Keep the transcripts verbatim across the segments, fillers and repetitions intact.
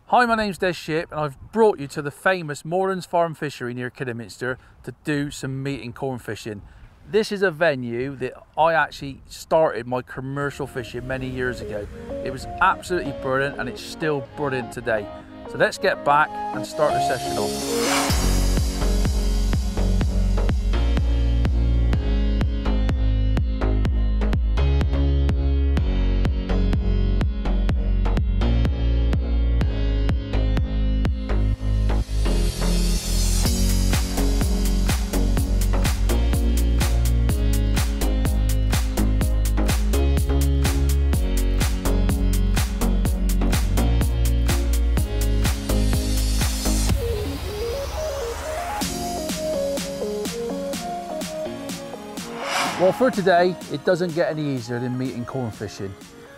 Hi, my name's Shipp, and I've brought you to the famous Moorlands Farm Fishery near Kidderminster to do some meat and corn fishing. This is a venue that I actually started my commercial fishing many years ago. It was absolutely brilliant and it's still brilliant today. So let's get back and start the session off. Well, for today, it doesn't get any easier than meat and corn fishing.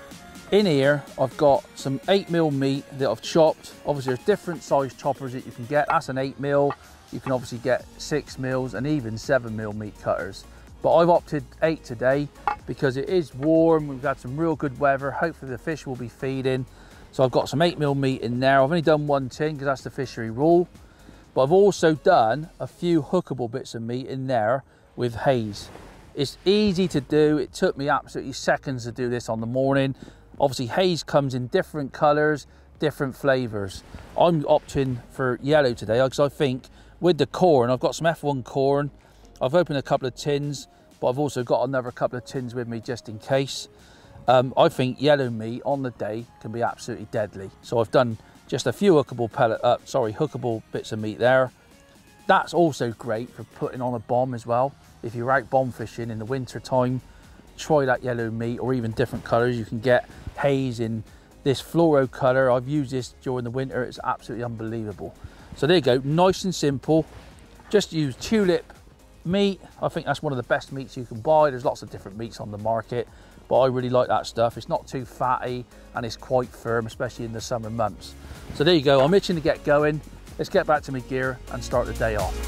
In here, I've got some eight mil meat that I've chopped. Obviously, there's different size choppers that you can get. That's an eight mil. You can obviously get six mils and even seven mil meat cutters. But I've opted eight today because it is warm. We've had some real good weather. Hopefully the fish will be feeding. So I've got some eight mil meat in there. I've only done one tin because that's the fishery rule. But I've also done a few hookable bits of meat in there with haze. It's easy to do. It took me absolutely seconds to do this on the morning. Obviously, haze comes in different colors, different flavors. I'm opting for yellow today because I think with the corn, I've got some F one corn. I've opened a couple of tins, but I've also got another couple of tins with me just in case. Um, I think yellow meat on the day can be absolutely deadly. So I've done just a few hookable pellet, uh, sorry, hookable bits of meat there. That's also great for putting on a bomb as well. If you're out bomb fishing in the winter time, try that yellow meat or even different colors. You can get haze in this fluoro color. I've used this during the winter. It's absolutely unbelievable. So there you go, nice and simple. Just use tulip meat. I think that's one of the best meats you can buy. There's lots of different meats on the market, but I really like that stuff. It's not too fatty and it's quite firm, especially in the summer months. So there you go, I'm itching to get going. Let's get back to my gear and start the day off.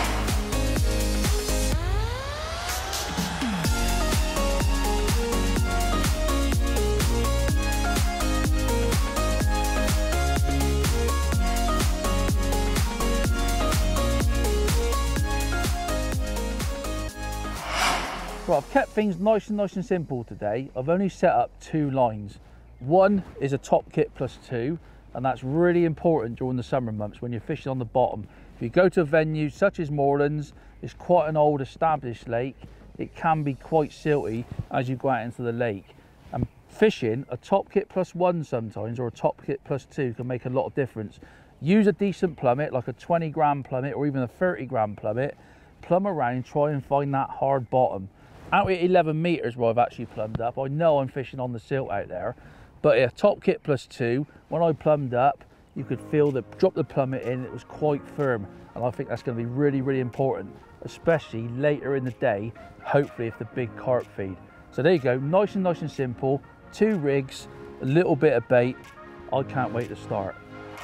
Well, I've kept things nice and nice and simple today. I've only set up two lines. One is a top kit plus two, and that's really important during the summer months when you're fishing on the bottom. If you go to a venue such as Moorlands, it's quite an old established lake. It can be quite silty as you go out into the lake. And fishing a top kit plus one sometimes, or a top kit plus two, can make a lot of difference. Use a decent plummet, like a twenty gram plummet or even a thirty gram plummet. Plumb around, try and find that hard bottom. Out at eleven meters where I've actually plumbed up, I know I'm fishing on the silt out there, but a top kit plus two, when I plumbed up, you could feel the drop the plummet in, it was quite firm. And I think that's going to be really, really important, especially later in the day, hopefully if the big carp feed. So there you go, nice and nice and simple, two rigs, a little bit of bait. I can't wait to start.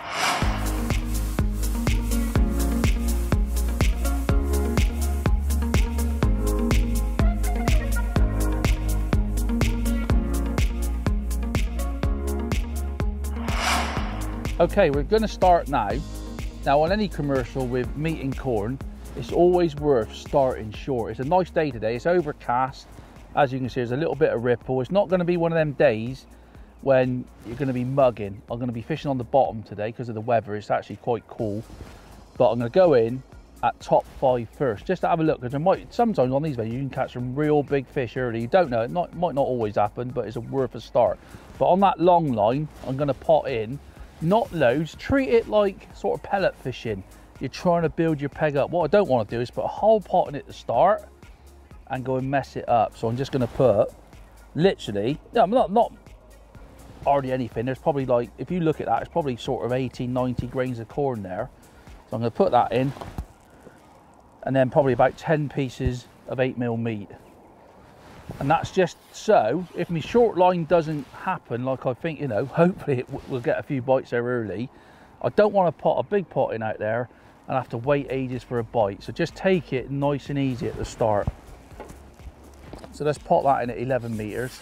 Okay, we're going to start now. Now, on any commercial with meat and corn, it's always worth starting short. It's a nice day today. It's overcast. As you can see, there's a little bit of ripple. It's not going to be one of them days when you're going to be mugging. I'm going to be fishing on the bottom today because of the weather. It's actually quite cool. But I'm going to go in at top five first, just to have a look. Because there might, sometimes on these videos, you can catch some real big fish early. You don't know. It not, might not always happen, but it's a worth a start. But on that long line, I'm going to pot in. Not loads, treat it like sort of pellet fishing. You're trying to build your peg up. What I don't want to do is put a whole pot in at the start and go and mess it up. So I'm just going to put literally, no, not, not hardly anything. There's probably like, if you look at that, it's probably sort of eighty, ninety grains of corn there. So I'm going to put that in and then probably about ten pieces of eight mil meat. And that's just so, if my short line doesn't happen, like I think, you know, hopefully it we'll get a few bites there early. I don't want to pot a big pot in out there and have to wait ages for a bite. So just take it nice and easy at the start. So let's pot that in at eleven meters.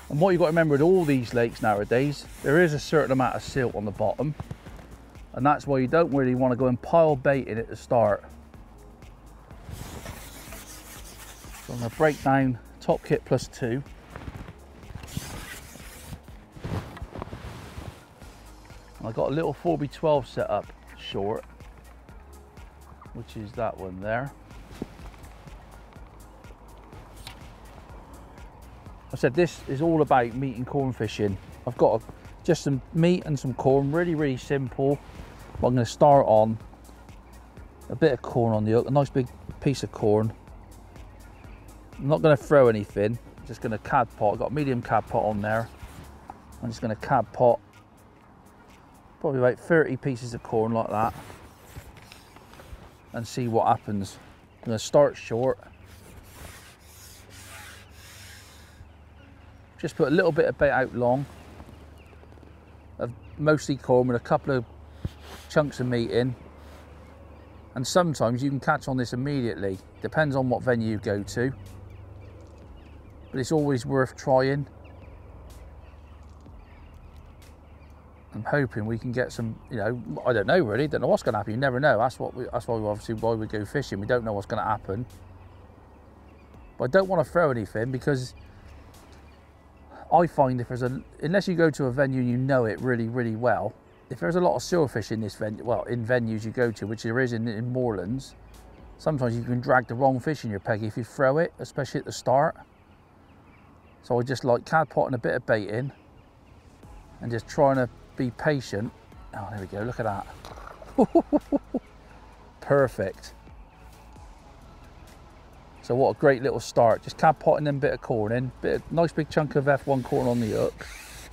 And what you've got to remember with all these lakes nowadays, there is a certain amount of silt on the bottom, and that's why you don't really want to go and pile bait in at the start. So I'm going to break down top kit plus two. I've got a little four by twelve set up short, which is that one there. I said this is all about meat and corn fishing. I've got a, just some meat and some corn, really, really simple. But I'm going to start on a bit of corn on the hook, a nice big piece of corn. I'm not going to throw anything, I'm just going to cad pot. I've got a medium cad pot on there. I'm just going to cad pot probably about thirty pieces of corn like that and see what happens. I'm going to start short. Just put a little bit of bait out long, of mostly corn with a couple of chunks of meat in. And sometimes you can catch on this immediately, depends on what venue you go to. But it's always worth trying. I'm hoping we can get some, you know, I don't know really, don't know what's going to happen, you never know. That's what we, that's why we obviously why we go fishing, we don't know what's going to happen. But I don't want to throw anything because I find if there's a, unless you go to a venue and you know it really, really well, if there's a lot of silverfish in this venue, well, in venues you go to, which there is in, in moorlands, sometimes you can drag the wrong fish in your peggy if you throw it, especially at the start. So I just like cad potting a bit of bait in and just trying to be patient. Oh, there we go, look at that. Perfect. So what a great little start. Just cad potting them bit of corn in, bit of nice big chunk of F one corn on the hook.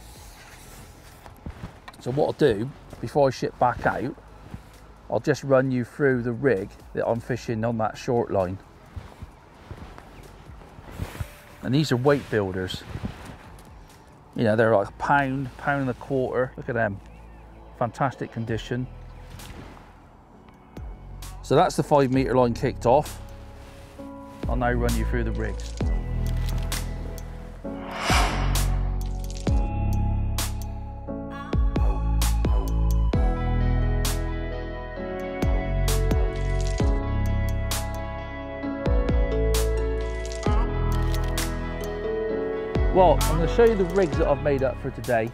So what I'll do, before I ship back out, I'll just run you through the rig that I'm fishing on that short line. And these are weight builders. You know, they're like a pound, pound and a quarter. Look at them. Fantastic condition. So that's the five meter line kicked off. I'll now run you through the rigs. Well, I'm going to show you the rigs that I've made up for today.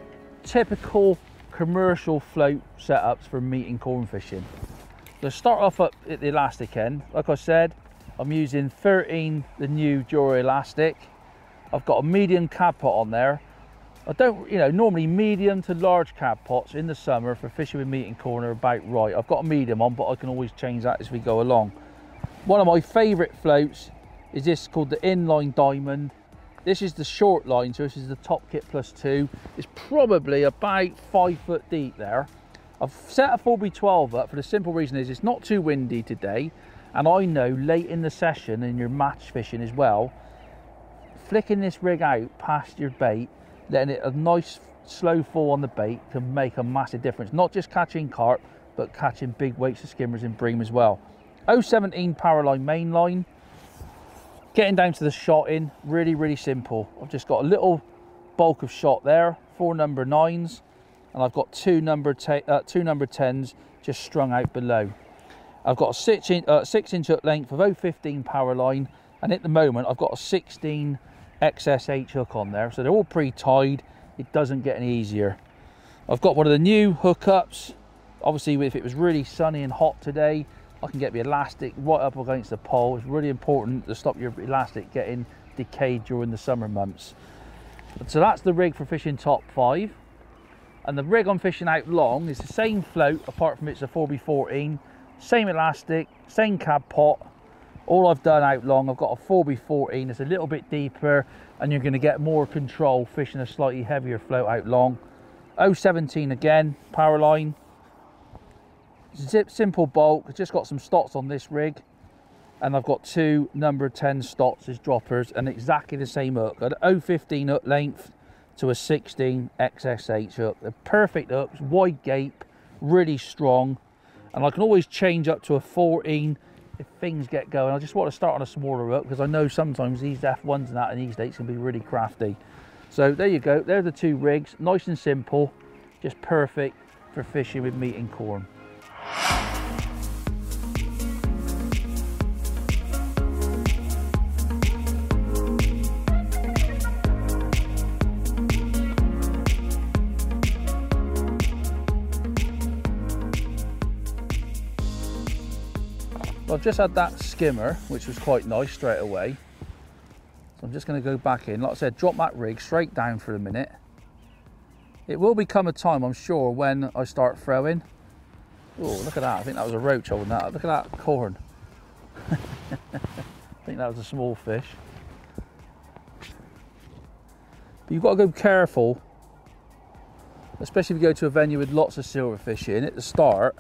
Typical commercial float setups for meat and corn fishing. So start off up at the elastic end. Like I said, I'm using thirteen, the new Dura elastic. I've got a medium cad pot on there. I don't, you know, normally medium to large cad pots in the summer for fishing with meat and corn are about right. I've got a medium on, but I can always change that as we go along. One of my favourite floats is this called the Inline Diamond. This is the short line, so this is the top kit plus two. It's probably about five foot deep there. I've set a four by twelve up for the simple reason is it's not too windy today. And I know late in the session and you're match fishing as well, flicking this rig out past your bait, letting it a nice slow fall on the bait can make a massive difference. Not just catching carp, but catching big weights of skimmers and bream as well. oh seventeen power line main line. Getting down to the shot in, really, really simple. I've just got a little bulk of shot there, four number nines, and I've got two number, uh, two number tens just strung out below. I've got a six inch, uh, six inch hook length of oh fifteen power line, and at the moment I've got a sixteen X S H hook on there, so they're all pre-tied. It doesn't get any easier. I've got one of the new hookups. Obviously, if it was really sunny and hot today, I can get the elastic right up against the pole. It's really important to stop your elastic getting decayed during the summer months. So that's the rig for fishing top five. And the rig I'm fishing out long is the same float, apart from it's a four by fourteen. Same elastic, same cad pot. All I've done out long, I've got a four by fourteen. It's a little bit deeper and you're going to get more control fishing a slightly heavier float out long. oh seventeen again, power line. Zip, simple bulk. I've just got some stots on this rig, and I've got two number ten stots as droppers and exactly the same hook. An oh fifteen hook length to a sixteen X S H hook. They're perfect hooks, wide gape, really strong, and I can always change up to a fourteen if things get going. I just want to start on a smaller hook because I know sometimes these F ones and that in these dates can be really crafty. So there you go, there are the two rigs, nice and simple, just perfect for fishing with meat and corn. I've just had that skimmer, which was quite nice straight away. So I'm just going to go back in. Like I said, drop that rig straight down for a minute. It will become a time, I'm sure, when I start throwing. Oh, look at that. I think that was a roach holding that up. Look at that corn. I think that was a small fish. But you've got to go careful, especially if you go to a venue with lots of silverfish in at the start.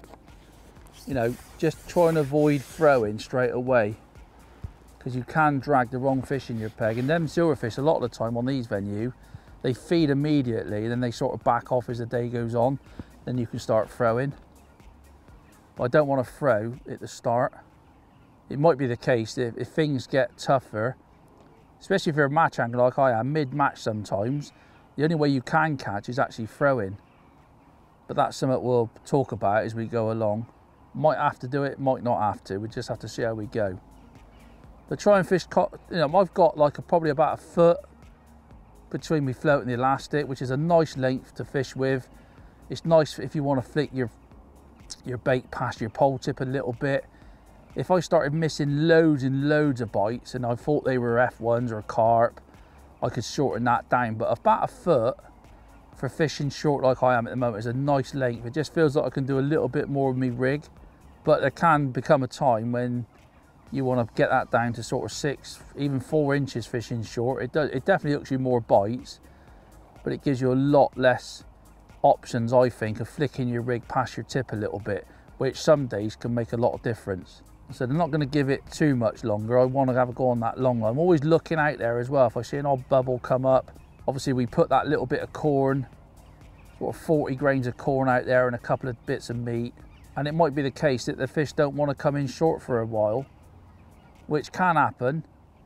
You know, just try and avoid throwing straight away, because you can drag the wrong fish in your peg. And them silverfish, a lot of the time on these venues, they feed immediately, then they sort of back off as the day goes on. Then you can start throwing. But I don't want to throw at the start. It might be the case that if, if things get tougher, especially if you're a match angler like I am, mid-match sometimes, the only way you can catch is actually throwing. But that's something we'll talk about as we go along. Might have to do it, might not have to. We just have to see how we go. The try and fish, you know, I've got like a, probably about a foot between me float and the elastic, which is a nice length to fish with. It's nice if you want to flick your your bait past your pole tip a little bit. If I started missing loads and loads of bites and I thought they were F ones or carp, I could shorten that down. But about a foot for fishing short like I am at the moment is a nice length. It just feels like I can do a little bit more with me rig. But there can become a time when you want to get that down to sort of six, even four inches fishing short. It does. It definitely hooks you more bites, but it gives you a lot less options, I think, of flicking your rig past your tip a little bit, which some days can make a lot of difference. So I'm not going to give it too much longer. I want to have a go on that long line. I'm always looking out there as well. If I see an odd bubble come up, obviously we put that little bit of corn, sort of forty grains of corn out there and a couple of bits of meat. And it might be the case that the fish don't want to come in short for a while, which can happen.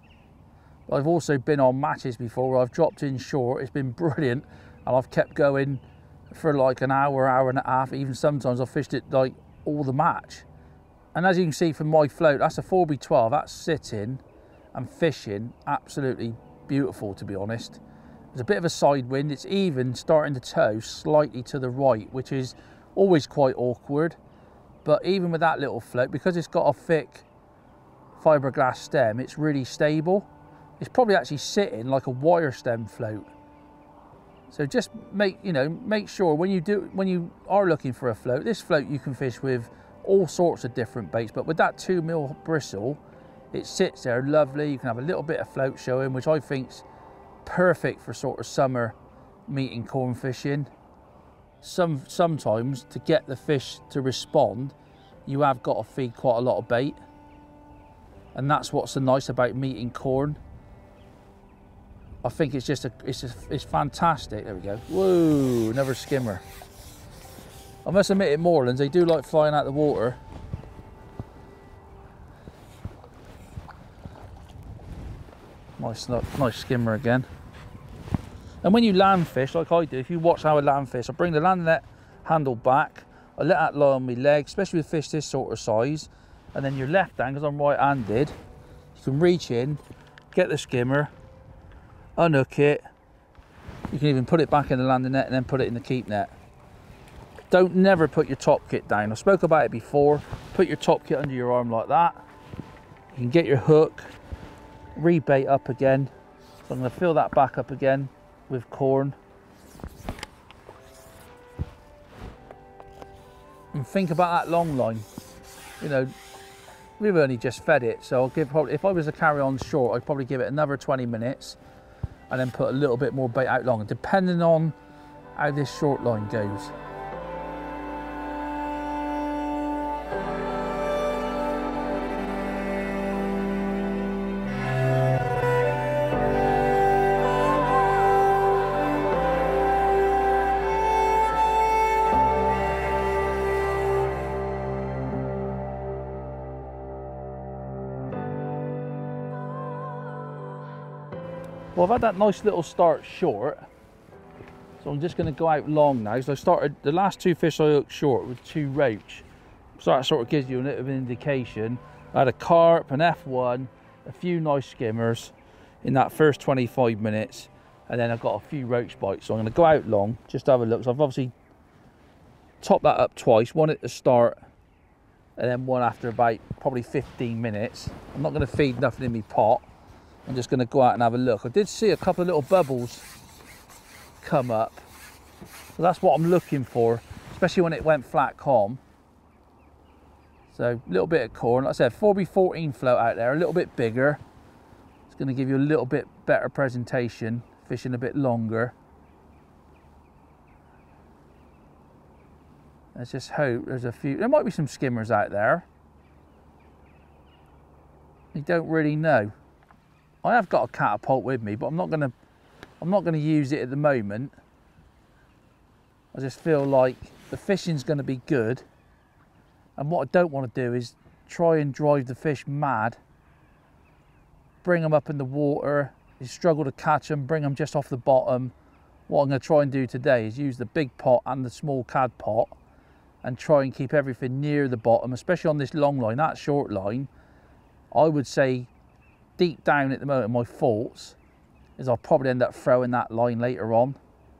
I've also been on matches before where I've dropped in short. It's been brilliant, and I've kept going for like an hour, hour and a half. Even sometimes I've fished it like all the match. And as you can see from my float, that's a four by twelve. That's sitting and fishing absolutely beautiful, to be honest. There's a bit of a side wind. It's even starting to tow slightly to the right, which is always quite awkward. But even with that little float, because it's got a thick fiberglass stem, it's really stable. It's probably actually sitting like a wire stem float. So just make, you know, make sure when you do, when you are looking for a float, this float you can fish with all sorts of different baits, but with that two mil bristle, it sits there lovely. You can have a little bit of float showing, which I think's perfect for sort of summer meat and corn fishing. Some sometimes to get the fish to respond, you have got to feed quite a lot of bait, and that's what's so nice about meat and corn. I think it's just a it's just, it's fantastic. There we go. Whoa, another skimmer. I must admit, at moorlands they do like flying out the water. Nice, nice skimmer again. And when you land fish, like I do, if you watch how I land fish, I bring the land net handle back, I let that lie on my leg, especially with fish this sort of size, and then your left hand, because I'm right-handed, you can reach in, get the skimmer, unhook it, you can even put it back in the landing net and then put it in the keep net. Don't never put your top kit down. I spoke about it before. Put your top kit under your arm like that. You can get your hook, rebait up again. So I'm going to fill that back up again with corn. And think about that long line. You know, we've only just fed it, so I'll give probably, if I was to carry on short, I'd probably give it another twenty minutes and then put a little bit more bait out long, depending on how this short line goes. Well, I've had that nice little start short, so I'm just going to go out long now. So I started, the last two fish I hooked short with two roach, so that sort of gives you a little bit of an indication. I had a carp, an F one, a few nice skimmers in that first twenty-five minutes, and then I've got a few roach bites. So I'm going to go out long, just to have a look. So I've obviously topped that up twice, one at the start, and then one after about probably fifteen minutes. I'm not going to feed nothing in my pot. I'm just going to go out and have a look. I did see a couple of little bubbles come up, so that's what I'm looking for, especially when it went flat calm. So a little bit of corn, like I said, four by fourteen float out there, a little bit bigger. It's going to give you a little bit better presentation, fishing a bit longer. Let's just hope there's a few, there might be some skimmers out there. You don't really know. I have got a catapult with me, but I'm not gonna I'm not gonna use it at the moment. I just feel like the fishing's gonna be good, and what I don't want to do is try and drive the fish mad, bring them up in the water, you struggle to catch them, bring them just off the bottom. What I'm going to try and do today is use the big pot and the small cad pot and try and keep everything near the bottom, especially on this long line. That short line, I would say deep down at the moment, my thoughts is I'll probably end up throwing that line later on,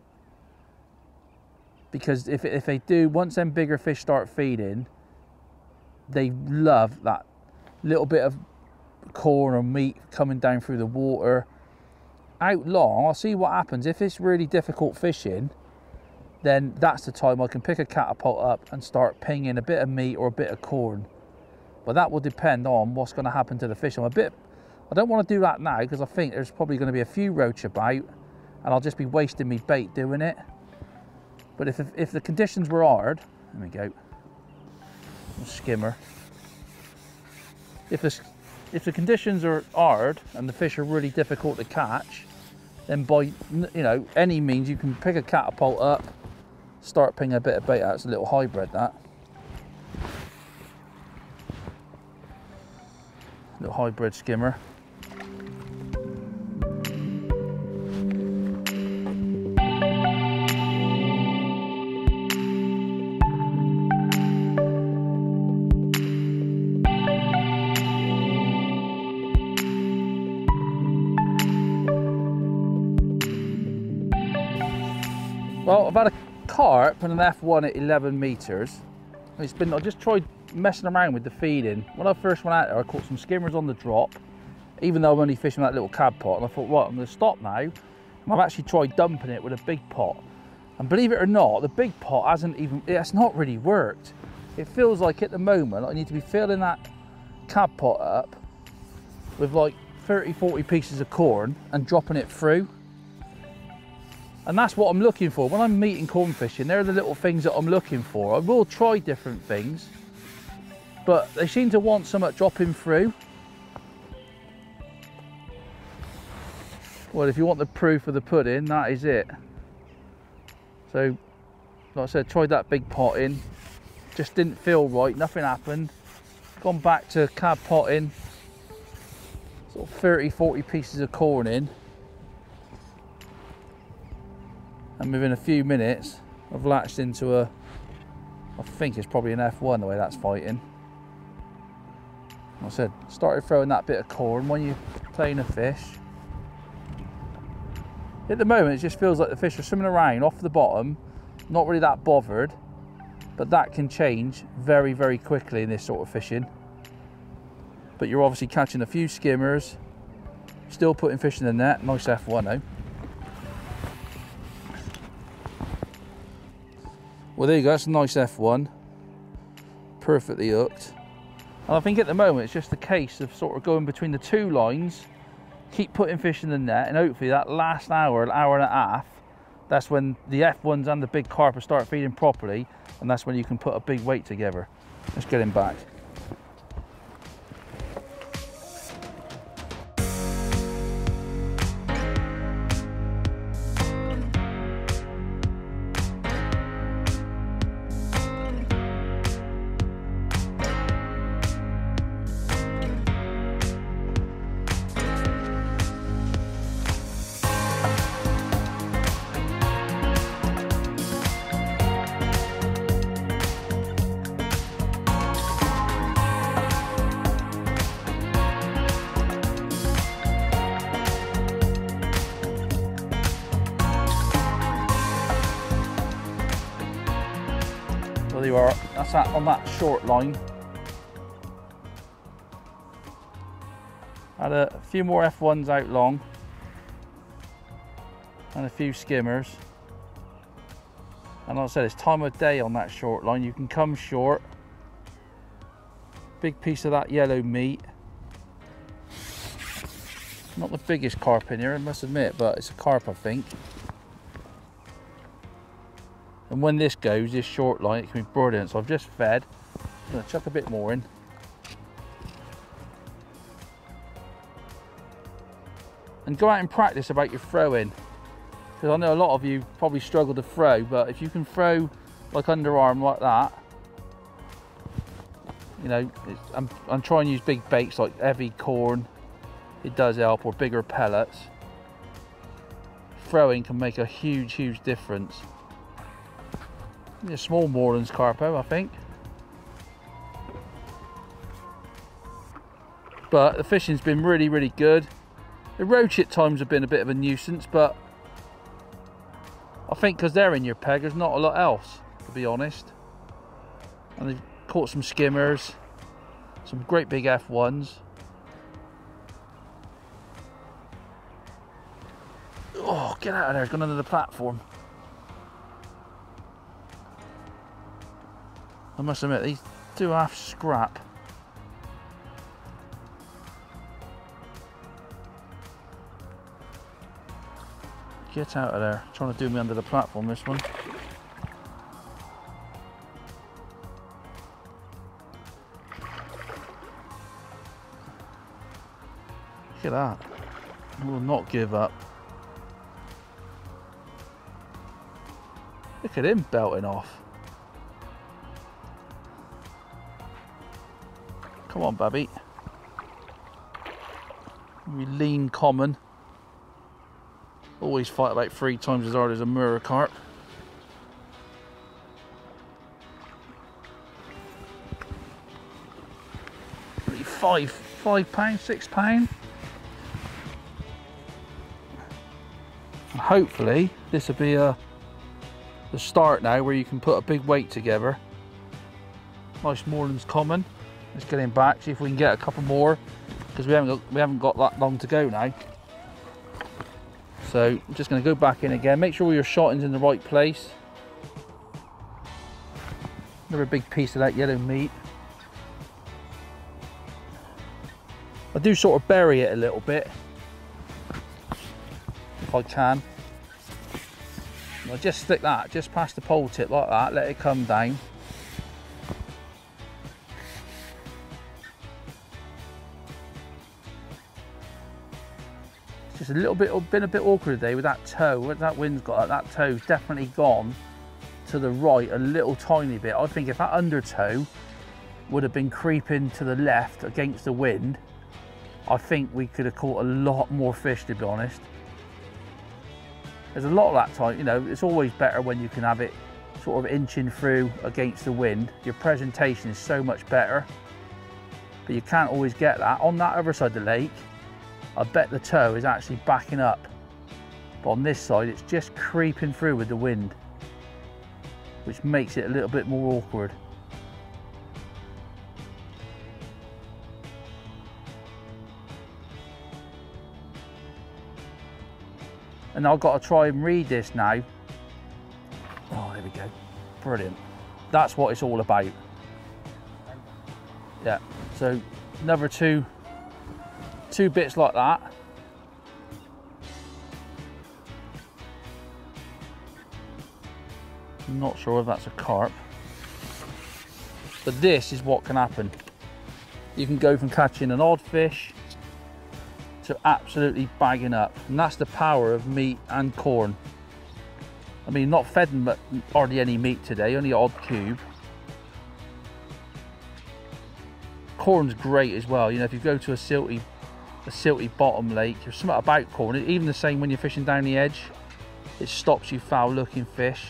because if, if they do, once them bigger fish start feeding, they love that little bit of corn or meat coming down through the water. Out long, I'll see what happens. If it's really difficult fishing, then that's the time I can pick a catapult up and start pinging a bit of meat or a bit of corn. But that will depend on what's going to happen to the fish. I'm a bit I don't want to do that now, because I think there's probably going to be a few roach about, and I'll just be wasting me bait doing it. But if, if, if the conditions were hard, there we go, skimmer. If the, if the conditions are hard and the fish are really difficult to catch, then by, you know, any means you can pick a catapult up, start pinging a bit of bait out. It's a little hybrid, that. Little hybrid skimmer. Well, I've had a carp and an F one at eleven metres. It's been, I just tried messing around with the feeding. When I first went out there, I caught some skimmers on the drop, even though I'm only fishing that little cad pot. And I thought, right, I'm going to stop now. And I've actually tried dumping it with a big pot. And believe it or not, the big pot hasn't even, it's not really worked. It feels like at the moment I need to be filling that cad pot up with like thirty, forty pieces of corn and dropping it through. And that's what I'm looking for. When I'm meeting corn fishing, they're the little things that I'm looking for. I will try different things, but they seem to want so much dropping through. Well, if you want the proof of the pudding, that is it. So, like I said, tried that big pot in. Just didn't feel right, nothing happened. Gone back to cad potting. Sort of thirty, forty pieces of corn in. And within a few minutes, I've latched into a, I think it's probably an F one the way that's fighting. Like I said, started throwing that bit of corn when you're playing a fish. At the moment, it just feels like the fish are swimming around off the bottom, not really that bothered, but that can change very, very quickly in this sort of fishing. But you're obviously catching a few skimmers, still putting fish in the net. Nice F one though. Well, there you go, that's a nice F one, perfectly hooked. And I think at the moment it's just a case of sort of going between the two lines, keep putting fish in the net, and hopefully that last hour, an hour and a half, that's when the F ones and the big carp start feeding properly, and that's when you can put a big weight together. Let's get him back. There you are. That's that on that short line. Had a few more F ones out long and a few skimmers. And like I said, it's time of day on that short line. You can come short. Big piece of that yellow meat. Not the biggest carp in here, I must admit, but it's a carp, I think. And when this goes, this short line, it can be brilliant. So I've just fed. I'm going to chuck a bit more in. And go out and practice about your throwing. Because I know a lot of you probably struggle to throw, but if you can throw like underarm like that, you know, it's, I'm, I'm trying to use big baits like heavy corn. It does help, or bigger pellets. Throwing can make a huge, huge difference. A small Moreland's carpo, I think. But the fishing's been really, really good. The roach at times have been a bit of a nuisance, but I think because they're in your peg, there's not a lot else, to be honest. And they've caught some skimmers, some great big F ones. Oh, get out of there, gone under the platform. I must admit, these do half scrap. Get out of there, trying to do me under the platform, this one. Look at that. I will not give up. Look at him belting off. Come on, Babby. You lean common. Always fight about three times as hard as a Murra carp. Five, five pounds, six pound. Hopefully, this will be a the start now where you can put a big weight together. Nice Moreland's common. Let's get him back, see if we can get a couple more, because we haven't got, we haven't got that long to go now. So I'm just going to go back in again. Make sure your shotting's in the right place. Another big piece of that yellow meat. I do sort of bury it a little bit if I can. I just stick that just past the pole tip like that, let it come down. It's just a little bit, been a bit awkward today with that toe. Where that wind's got, that toe's definitely gone to the right a little tiny bit. I think if that undertow would have been creeping to the left against the wind, I think we could have caught a lot more fish, to be honest. There's a lot of that time, you know, it's always better when you can have it sort of inching through against the wind. Your presentation is so much better, but you can't always get that. On that other side of the lake, I bet the toe is actually backing up. But on this side, it's just creeping through with the wind, which makes it a little bit more awkward. And I've got to try and read this now. Oh, there we go. Brilliant. That's what it's all about. Yeah, so another two, two bits like that. I'm not sure if that's a carp. But this is what can happen. You can go from catching an odd fish to absolutely bagging up, and that's the power of meat and corn. I mean, not fed them hardly any meat today, only odd cube. Corn's great as well. You know, if you go to a silty, a silty bottom lake, there's something about corn. Even the same when you're fishing down the edge, it stops you foul-looking fish.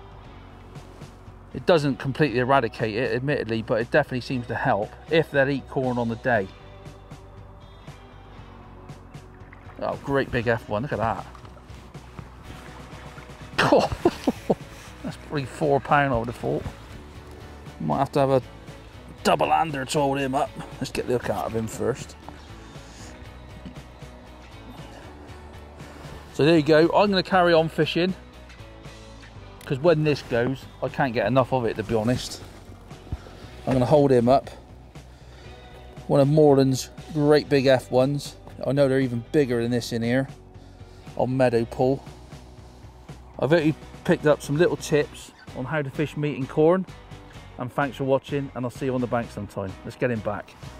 It doesn't completely eradicate it, admittedly, but it definitely seems to help if they'll eat corn on the day. Oh, great big F one, look at that. Oh, that's probably four pound, I would have thought. Might have to have a double hander to hold him up. Let's get the hook out of him first. So there you go. I'm going to carry on fishing because when this goes, I can't get enough of it, to be honest. I'm going to hold him up. One of Moreland's great big F ones. I know they're even bigger than this in here on Meadow Pool. I've already picked up some little tips on how to fish meat and corn. And thanks for watching, and I'll see you on the bank sometime. Let's get him back.